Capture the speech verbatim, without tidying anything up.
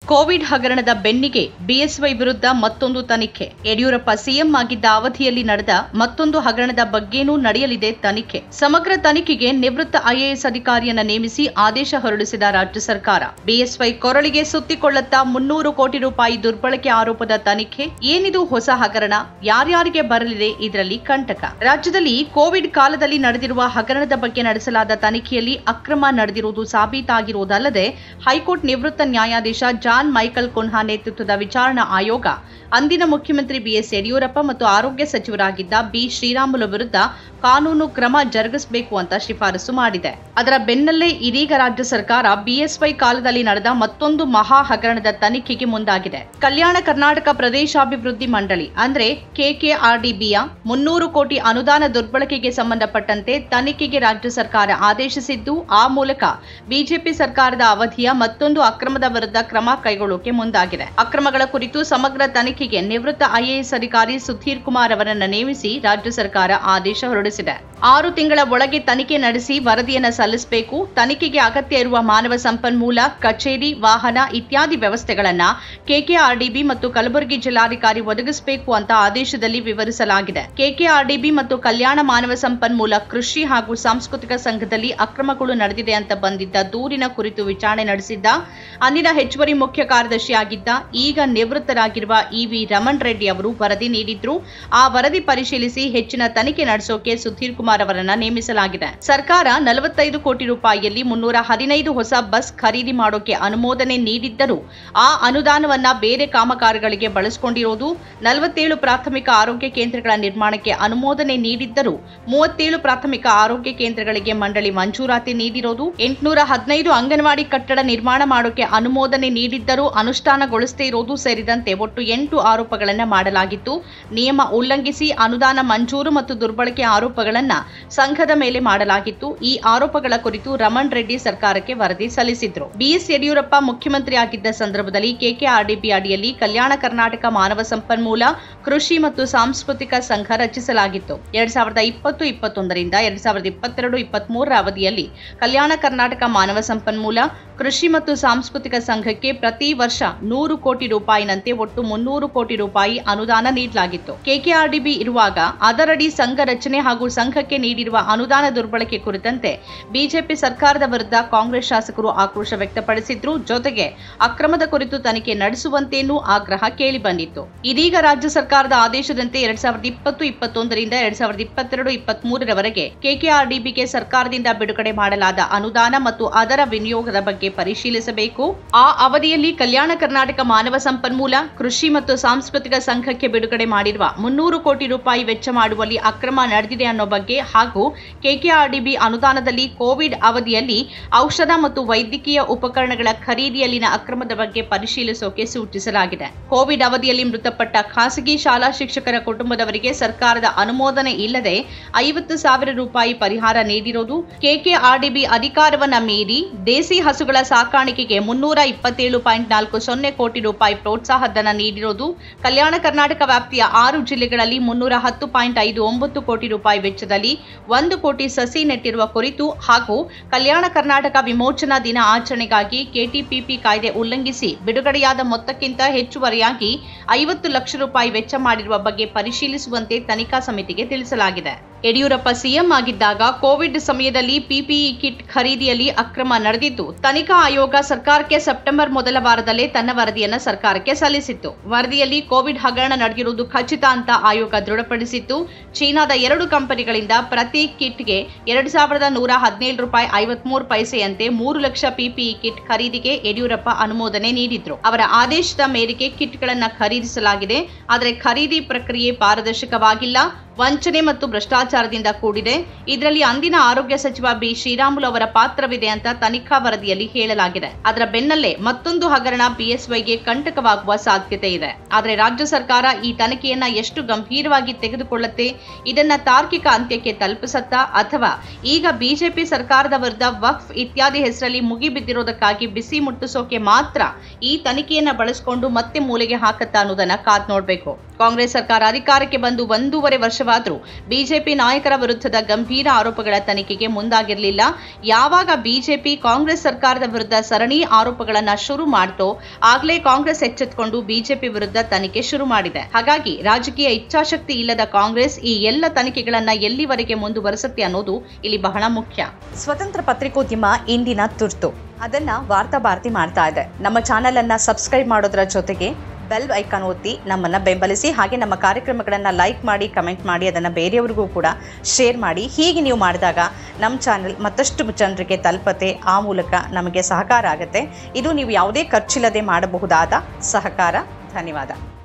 Covid ಹಗರಣದ ಬೆನ್ನಿಗೆ BSY ವಿರುದ್ಧ ಮತ್ತೊಂದು ತನಿಖೆ. ಯಡಿಯೂರಪ್ಪ ಸಿಎಂ ಆಗಿದ್ದ ಅವಧಿಯಲ್ಲಿ ನಡೆದ ಮತ್ತೊಂದು ಹಗರಣದ ಬಗ್ಗೆನೂ ನಡೆಯಲಿದೆ ತನಿಖೆ. ಸಮಗ್ರ ತನಿಖೆಗೆ ನಿವೃತ್ತ ಐಎಎಸ್ ಅಧಿಕಾರಿಯನ್ನ ನೇಮಿಸಿ ಆದೇಶ ಹೊರಡಿಸಿದ ರಾಜ್ಯ ಸರ್ಕಾರ. ಬಿಎಸ್ವೈ ಕೊರಳಿಗೆ ಸುತ್ತಿಕೊಳ್ಳುತ್ತಾ ಮುನ್ನೂರು ಕೋಟಿ ರೂಪಾಯಿ ದುರ್ಬಳಕೆ ಆರೋಪದ ತನಿಖೆ. ಏನಿದು ಹೊಸ ಹಗರಣ? ಯಾರ್ಯಾರಿಗೆ ಬರಲಿದೆ ಇದರಲ್ಲಿ ಕಂಟಕ? ರಾಜ್ಯದಲ್ಲಿ ಕೋವಿಡ್ ಕಾಲದಲ್ಲಿ ನಡೆದಿರುವ ಹಗರಣದ ಬಗ್ಗೆ ನಡೆಸಲಾದ ತನಿಖೆಯಲ್ಲಿ ಅಕ್ರಮ ನಡೆದಿರುವುದು ಸಾಬೀತಾಗಿರುವುದಲ್ಲದೆ ಹೈಕೋರ್ಟ್ ನಿವೃತ್ತ ನ್ಯಾಯಾಧೀಶ ಜಾನ್ ಮೈಕಲ್ ಕುನ್ಹಾ ನೇತೃತ್ವದ ವಿಚಾರಣಾ ಆಯೋಗ ಅಂದಿನ ಮುಖ್ಯಮಂತ್ರಿ ಬಿಎಸ್ ಯಡಿಯೂರಪ್ಪ ಮತ್ತು ಆರೋಗ್ಯ ಸಚಿವರಾಗಿದ್ದ ಬಿ ಶ್ರೀರಾಮುಲು ವಿರುದ್ಧ ಕಾನೂನು ಕ್ರಮ ಜರುಗಿಸಬೇಕು ಅಂತ ಶಿಫಾರಸು ಮಾಡಿದೆ. ಅದರ ಬೆನ್ನಲ್ಲೇ ಇದೀಗ ರಾಜ್ಯ ಸರ್ಕಾರ ಬಿಎಸ್ವೈ ಕಾಲದಲ್ಲಿ ನಡೆದ ಮತ್ತೊಂದು ಮಹಾ ಹಗರಣದ ತನಿಖೆಗೆ ಮುಂದಾಗಿದೆ. ಕಲ್ಯಾಣ ಕರ್ನಾಟಕ ಪ್ರದೇಶಾಭಿವೃದ್ಧಿ ಮಂಡಳಿ ಅಂದ್ರೆ ಕೆಕೆಆರ್ಡಿಬಿಯ ಮುನ್ನೂರು ಕೋಟಿ ಅನುದಾನ ದುರ್ಬಳಕೆಗೆ ಸಂಬಂಧಪಟ್ಟಂತೆ ತನಿಖೆಗೆ ರಾಜ್ಯ ಸರ್ಕಾರ ಆದೇಶಿಸಿದ್ದು, ಆ ಮೂಲಕ ಬಿಜೆಪಿ ಸರ್ಕಾರದ ಅವಧಿಯ ಮತ್ತೊಂದು ಅಕ್ರಮದ ವಿರುದ್ಧ ಕ್ರಮ ಕೈಗೊಳ್ಳೋಕೆ ಮುಂದಾಗಿದೆ. ಅಕ್ರಮಗಳ ಕುರಿತು ಸಮಗ್ರ ತನಿಖೆಗೆ ನಿವೃತ್ತ ಐಎಎಸ್ ಅಧಿಕಾರಿ ಸುಧೀರ್ ಕುಮಾರ್ ಅವರನ್ನ ನೇಮಿಸಿ ರಾಜ್ಯ ಸರ್ಕಾರ ಆದೇಶ ಹೊರಡಿಸಿದೆ. ಆರು ತಿಂಗಳ ಒಳಗೆ ತನಿಖೆ ನಡೆಸಿ ವರದಿಯನ್ನ ಸಲ್ಲಿಸಬೇಕು. ತನಿಖೆಗೆ ಅಗತ್ಯ ಇರುವ ಮಾನವ ಸಂಪನ್ಮೂಲ, ಕಚೇರಿ, ವಾಹನ ಇತ್ಯಾದಿ ವ್ಯವಸ್ಥೆಗಳನ್ನ ಕೆಕೆಆರ್ಡಿಬಿ ಮತ್ತು ಕಲಬುರಗಿ ಜಿಲ್ಲಾಧಿಕಾರಿ ಒದಗಿಸಬೇಕು ಅಂತ ಆದೇಶದಲ್ಲಿ ವಿವರಿಸಲಾಗಿದೆ. ಕೆಕೆಆರ್ಡಿಬಿ ಮತ್ತು ಕಲ್ಯಾಣ ಮಾನವ ಸಂಪನ್ಮೂಲ ಕೃಷಿ ಹಾಗೂ ಸಾಂಸ್ಕೃತಿಕ ಸಂಘದಲ್ಲಿ ಅಕ್ರಮಗಳು ನಡೆದಿದೆ ಅಂತ ಬಂದಿದ್ದ ದೂರಿನ ಕುರಿತು ವಿಚಾರಣೆ ನಡೆಸಿದ್ದ ಅಂದಿನ ಹೆಚ್ಚುವರಿ ಮುಖ್ಯ ಕಾರ್ಯದರ್ಶಿಯಾಗಿದ್ದ ಈಗ ನಿವೃತ್ತರಾಗಿರುವ ಇವಿ ರಮಣ್ ರೆಡ್ಡಿ ಅವರು ವರದಿ ನೀಡಿದ್ರು. ಆ ವರದಿ ಪರಿಶೀಲಿಸಿ ಹೆಚ್ಚಿನ ತನಿಖೆ ನಡೆಸೋಕೆ ಸುಧೀರ್ ಕುಮಾರ್ ಅವರನ್ನ ನೇಮಿಸಲಾಗಿದೆ. ಸರ್ಕಾರ ನಲವತ್ತೈದು ಕೋಟಿ ರೂಪಾಯಿಯಲ್ಲಿ ಮುನ್ನೂರ ಹದಿನೈದು ಹೊಸ ಬಸ್ ಖರೀದಿ ಮಾಡೋಕೆ ಅನುಮೋದನೆ ನೀಡಿದ್ದರೂ ಆ ಅನುದಾನವನ್ನ ಬೇರೆ ಕಾಮಗಾರಿಗಳಿಗೆ ಬಳಸಿಕೊಂಡಿರೋದು, ನಲವತ್ತೇಳು ಪ್ರಾಥಮಿಕ ಆರೋಗ್ಯ ಕೇಂದ್ರಗಳ ನಿರ್ಮಾಣಕ್ಕೆ ಅನುಮೋದನೆ ನೀಡಿದ್ದರೂ ಮೂವತ್ತೇಳು ಪ್ರಾಥಮಿಕ ಆರೋಗ್ಯ ಕೇಂದ್ರಗಳಿಗೆ ಮಂಡಳಿ ಮಂಜೂರಾತಿ ನೀಡಿರೋದು, ಎಂಟುನೂರ ಹದಿನೈದು ಅಂಗನವಾಡಿ ಕಟ್ಟಡ ನಿರ್ಮಾಣ ಮಾಡೋಕೆ ಅನುಮೋದನೆ ನೀಡಿದ್ದರೂ ಅನುಷ್ಠಾನಗೊಳಿಸದೇ ಇರೋದು ಸೇರಿದಂತೆ ಒಟ್ಟು ಎಂಟು ಆರೋಪಗಳನ್ನು ಮಾಡಲಾಗಿತ್ತು. ನಿಯಮ ಉಲ್ಲಂಘಿಸಿ ಅನುದಾನ ಮಂಜೂರು ಮತ್ತು ದುರ್ಬಳಕೆ ಆರೋಪಗಳನ್ನ ಸಂಘದ ಮೇಲೆ ಮಾಡಲಾಗಿತ್ತು. ಈ ಆರೋಪಗಳ ಕುರಿತು ರಮಣ್ ರೆಡ್ಡಿ ಸರ್ಕಾರಕ್ಕೆ ವರದಿ ಸಲ್ಲಿಸಿದ್ರು. ಬಿಎಸ್ ಯಡಿಯೂರಪ್ಪ ಮುಖ್ಯಮಂತ್ರಿಯಾಗಿದ್ದ ಸಂದರ್ಭದಲ್ಲಿ ಕೆಕೆಆರ್ಡಿಬಿ ಅಡಿಯಲ್ಲಿ ಕಲ್ಯಾಣ ಕರ್ನಾಟಕ ಮಾನವ ಸಂಪನ್ಮೂಲ ಕೃಷಿ ಮತ್ತು ಸಾಂಸ್ಕೃತಿಕ ಸಂಘ ರಚಿಸಲಾಗಿತ್ತು. ಎರಡ್ ಸಾವಿರದ ಇಪ್ಪತ್ತು ಇಪ್ಪತ್ತೊಂದರಿಂದ ಎರಡ್ ಸಾವಿರದ ಇಪ್ಪತ್ತೆರಡು ಇಪ್ಪತ್ತ್ ಮೂರರ ಅವಧಿಯಲ್ಲಿ ಕಲ್ಯಾಣ ಕರ್ನಾಟಕ ಮಾನವ ಸಂಪನ್ಮೂಲ ಕೃಷಿ ಮತ್ತು ಸಾಂಸ್ಕೃತಿಕ ಸಂಘಕ್ಕೆ ಪ್ರತಿ ವರ್ಷ ನೂರು ಕೋಟಿ ರೂಪಾಯಿನಂತೆ ಒಟ್ಟು ಮುನ್ನೂರು ಕೋಟಿ ರೂಪಾಯಿ ಅನುದಾನ ನೀಡಲಾಗಿತ್ತು. ಕೆಕೆಆರ್ಡಿಬಿ ಇರುವಾಗ ಅದರಡಿ ಸಂಘ ರಚನೆ ಹಾಗೂ ಸಂಘಕ್ಕೆ ನೀಡಿರುವ ಅನುದಾನ ದುರ್ಬಳಕೆ ಕುರಿತಂತೆ ಬಿಜೆಪಿ ಸರ್ಕಾರದ ವಿರುದ್ಧ ಕಾಂಗ್ರೆಸ್ ಶಾಸಕರು ಆಕ್ರೋಶ ವ್ಯಕ್ತಪಡಿಸಿದ್ರು. ಜೊತೆಗೆ ಅಕ್ರಮದ ಕುರಿತು ತನಿಖೆ ನಡೆಸುವಂತೇನೂ ಆಗ್ರಹ ಕೇಳಿಬಂದಿತ್ತು. ಇದೀಗ ರಾಜ್ಯ ಸರ್ಕಾರದ ಆದೇಶದಂತೆ ಎರಡ್ ಸಾವಿರದ ಇಪ್ಪತ್ತು ಇಪ್ಪತ್ತೊಂದರಿಂದ ಎರಡ್ ಸಾವಿರದ ಇಪ್ಪತ್ತೆರಡು ಇಪ್ಪತ್ತ್ ಮೂರರವರೆಗೆ ಕೆಕೆಆರ್ಡಿಬಿಗೆ ಸರ್ಕಾರದಿಂದ ಬಿಡುಗಡೆ ಮಾಡಲಾದ ಅನುದಾನ ಮತ್ತು ಅದರ ವಿನಿಯೋಗದ ಬಗ್ಗೆ ಪರಿಶೀಲಿಸಬೇಕು. ಆ ಅವಧಿಯಲ್ಲಿ ಕಲ್ಯಾಣ ಕರ್ನಾಟಕ ಮಾನವ ಸಂಪನ್ಮೂಲ ಕೃಷಿ ಮತ್ತು ಸಾಂಸ್ಕೃತಿಕ ಸಂಘಕ್ಕೆ ಬಿಡುಗಡೆ ಮಾಡಿರುವ ಮುನ್ನೂರು ಕೋಟಿ ರೂಪಾಯಿ ವೆಚ್ಚ ಮಾಡುವಲ್ಲಿ ಅಕ್ರಮ ನಡೆದಿದೆ ಅನ್ನೋ ಬಗ್ಗೆ ಹಾಗೂ ಕೆಕೆಆರ್ಡಿಬಿ ಅನುದಾನದಲ್ಲಿ ಕೋವಿಡ್ ಅವಧಿಯಲ್ಲಿ ಔಷಧ ಮತ್ತು ವೈದ್ಯಕೀಯ ಉಪಕರಣಗಳ ಖರೀದಿಯಲ್ಲಿನ ಅಕ್ರಮದ ಬಗ್ಗೆ ಪರಿಶೀಲಿಸೋಕೆ ಸೂಚಿಸಲಾಗಿದೆ. ಕೋವಿಡ್ ಅವಧಿಯಲ್ಲಿ ಮೃತಪಟ್ಟ ಖಾಸಗಿ ಶಾಲಾ ಶಿಕ್ಷಕರ ಕುಟುಂಬದವರಿಗೆ ಸರ್ಕಾರದ ಅನುಮೋದನೆ ಇಲ್ಲದೆ ಐವತ್ತು ಸಾವಿರ ರೂಪಾಯಿ ಪರಿಹಾರ ನೀಡಿರೋದು, ಕೆಕೆಆರ್ಡಿಬಿ ಅಧಿಕಾರವನ್ನ ಮೀರಿ ದೇಸಿ ಹಸುಗಳ ಸಾಕಾಣಿಕೆಗೆ ಮುನ್ನೂರ ಇಪ್ಪತ್ತೇಳು ಪಾಯಿಂಟ್ ನಾಲ್ಕು ಸೊನ್ನೆ ಕೋಟಿ ರೂಪಾಯಿ ಪ್ರೋತ್ಸಾಹ ಧನ ನೀಡಿರೋದು, ಕಲ್ಯಾಣ ಕರ್ನಾಟಕ ವ್ಯಾಪ್ತಿಯ ಆರು ಜಿಲ್ಲೆಗಳಲ್ಲಿ ಮುನ್ನೂರ ಹತ್ತು ಪಾಯಿಂಟ್ ಐದು ಒಂಬತ್ತು ಕೋಟಿ ರೂಪಾಯಿ ವೆಚ್ಚದಲ್ಲಿ ಒಂದು ಕೋಟಿ ಸಸಿ ನೆಟ್ಟಿರುವ ಕುರಿತು ಹಾಗೂ ಕಲ್ಯಾಣ ಕರ್ನಾಟಕ ವಿಮೋಚನಾ ದಿನ ಆಚರಣೆಗಾಗಿ ಕೆಟಿಪಿಪಿ ಕಾಯ್ದೆ ಉಲ್ಲಂಘಿಸಿ ಬಿಡುಗಡೆಯಾದ ಮೊತ್ತಕ್ಕಿಂತ ಹೆಚ್ಚುವರಿಯಾಗಿ ಐವತ್ತು ಲಕ್ಷ ರೂಪಾಯಿ ವೆಚ್ಚ ಮಾಡಿರುವ ಬಗ್ಗೆ ಪರಿಶೀಲಿಸುವಂತೆ ತನಿಖಾ ಸಮಿತಿಗೆ ತಿಳಿಸಲಾಗಿದೆ. ಯಡಿಯೂರಪ್ಪ ಸಿಎಂ ಆಗಿದ್ದಾಗ ಕೋವಿಡ್ ಸಮಯದಲ್ಲಿ ಪಿಪಿಇ ಕಿಟ್ ಖರೀದಿಯಲ್ಲಿ ಅಕ್ರಮ ನಡೆದಿದ್ದು, ತನಿಖಾ ಆಯೋಗ ಸರ್ಕಾರಕ್ಕೆ ಸೆಪ್ಟೆಂಬರ್ ಮೊದಲ ವಾರದಲ್ಲೇ ತನ್ನ ವರದಿಯನ್ನು ಸರ್ಕಾರಕ್ಕೆ ಸಲ್ಲಿಸಿತ್ತು. ವರದಿಯಲ್ಲಿ ಕೋವಿಡ್ ಹಗರಣ ನಡೆದಿರುವುದು ಖಚಿತ ಅಂತ ಆಯೋಗ ದೃಢಪಡಿಸಿತ್ತು. ಚೀನಾದ ಎರಡು ಕಂಪನಿಗಳಿಂದ ಪ್ರತಿ ಕಿಟ್ಗೆ ಎರಡು ಸಾವಿರದ ನೂರ ಹದಿನೇಳು ರೂಪಾಯಿ ಐವತ್ಮೂರು ಪೈಸೆಯಂತೆ ಮೂರು ಲಕ್ಷ ಪಿಪಿಇ ಕಿಟ್ ಖರೀದಿಗೆ ಯಡಿಯೂರಪ್ಪ ಅನುಮೋದನೆ ನೀಡಿದ್ರು. ಅವರ ಆದೇಶದ ಮೇರೆಗೆ ಕಿಟ್ಗಳನ್ನು ಖರೀದಿಸಲಾಗಿದೆ. ಆದರೆ ಖರೀದಿ ಪ್ರಕ್ರಿಯೆ ಪಾರದರ್ಶಕವಾಗಿಲ್ಲ, ವಂಚನೆ ಮತ್ತು ಭ್ರಷ್ಟಾಚಾರದಿಂದ ಕೂಡಿದೆ. ಇದರಲ್ಲಿ ಅಂದಿನ ಆರೋಗ್ಯ ಸಚಿವ ಬಿ ಶ್ರೀರಾಮುಲು ಅವರ ಪಾತ್ರವಿದೆ ಅಂತ ತನಿಖಾ ವರದಿಯಲ್ಲಿ ಹೇಳಲಾಗಿದೆ. ಅದರ ಬೆನ್ನಲ್ಲೇ ಮತ್ತೊಂದು ಹಗರಣ ಬಿಎಸ್ವೈಗೆ ಕಂಟಕವಾಗುವ ಸಾಧ್ಯತೆ ಇದೆ. ಆದರೆ ರಾಜ್ಯ ಸರ್ಕಾರ ಈ ತನಿಖೆಯನ್ನ ಎಷ್ಟು ಗಂಭೀರವಾಗಿ ತೆಗೆದುಕೊಳ್ಳುತ್ತೆ, ಇದನ್ನ ತಾರ್ಕಿಕ ಅಂತ್ಯಕ್ಕೆ ತಲುಪಿಸತ್ತಾ ಅಥವಾ ಈಗ ಬಿಜೆಪಿ ಸರ್ಕಾರದ ವಿರುದ್ಧ ವಕ್ಫ್ ಇತ್ಯಾದಿ ಹೆಸರಲ್ಲಿ ಮುಗಿಬಿದ್ದಿರೋದಕ್ಕಾಗಿ ಬಿಸಿ ಮುಟ್ಟಿಸೋಕೆ ಮಾತ್ರ ಈ ತನಿಖೆಯನ್ನ ಬಳಸಿಕೊಂಡು ಮತ್ತೆ ಮೂಲೆಗೆ ಹಾಕತ್ತಾ ಅನ್ನೋದನ್ನ ಕಾದ್ ನೋಡ್ಬೇಕು. ಕಾಂಗ್ರೆಸ್ ಸರ್ಕಾರ ಅಧಿಕಾರಕ್ಕೆ ಬಂದು ಒಂದೂವರೆ ವರ್ಷ ವರ್ಷವಾದರೂ ಬಿಜೆಪಿ ನಾಯಕರ ವಿರುದ್ಧದ ಗಂಭೀರ ಆರೋಪಗಳ ತನಿಖೆಗೆ ಮುಂದಾಗಿರಲಿಲ್ಲ. ಯಾವಾಗ ಬಿಜೆಪಿ ಕಾಂಗ್ರೆಸ್ ಸರ್ಕಾರದ ವಿರುದ್ಧ ಸರಣಿ ಆರೋಪಗಳನ್ನ ಶುರು ಮಾಡ್ತೋ ಆಗ್ಲೇ ಕಾಂಗ್ರೆಸ್ ಎಚ್ಚೆತ್ತುಕೊಂಡು ಬಿಜೆಪಿ ವಿರುದ್ಧ ತನಿಖೆ ಶುರು ಮಾಡಿದೆ. ಹಾಗಾಗಿ ರಾಜಕೀಯ ಇಚ್ಛಾಶಕ್ತಿ ಇಲ್ಲದ ಕಾಂಗ್ರೆಸ್ ಈ ಎಲ್ಲ ತನಿಖೆಗಳನ್ನ ಎಲ್ಲಿವರೆಗೆ ಮುಂದುವರಿಸುತ್ತೆ ಅನ್ನೋದು ಇಲ್ಲಿ ಬಹಳ ಮುಖ್ಯ. ಸ್ವತಂತ್ರ ಪತ್ರಿಕೋದ್ಯಮ ಇಂದಿನ ತುರ್ತು ಅದನ್ನ ವಾರ್ತಾ ಭಾರತಿ ಮಾಡ್ತಾ ಇದೆ. ನಮ್ಮ ಚಾನೆಲ್ ಅನ್ನ ಸಬ್ಸ್ಕ್ರೈಬ್ ಮಾಡೋದ್ರ ಜೊತೆಗೆ ಬೆಲ್ ಐಕಾನ್ ಒತ್ತಿ ನಮ್ಮನ್ನ ಬೆಂಬಲಿಸಿ. ಹಾಗೆ ನಮ್ಮ ಕಾರ್ಯಕ್ರಮಗಳನ್ನ ಲೈಕ್ ಮಾಡಿ, ಕಮೆಂಟ್ ಮಾಡಿ, ಅದನ್ನ ಬೇರೆಯವರಿಗೂ ಕೂಡ ಶೇರ್ ಮಾಡಿ. ಹೀಗೆ ನೀವು ಮಾಡಿದಾಗ ನಮ್ಮ ಚಾನೆಲ್ ಮತ್ತಷ್ಟು ಜನರಿಗೆ ತಲುಪತ್ತೆ. ಆ ಮೂಲಕ ನಮಗೆ ಸಹಕಾರ ಆಗುತ್ತೆ. ಇದು ನೀವು ಯಾವುದೇ ಖರ್ಚಿಲ್ಲದೆ ಮಾಡಬಹುದಾದ ಸಹಕಾರ. ಧನ್ಯವಾದ.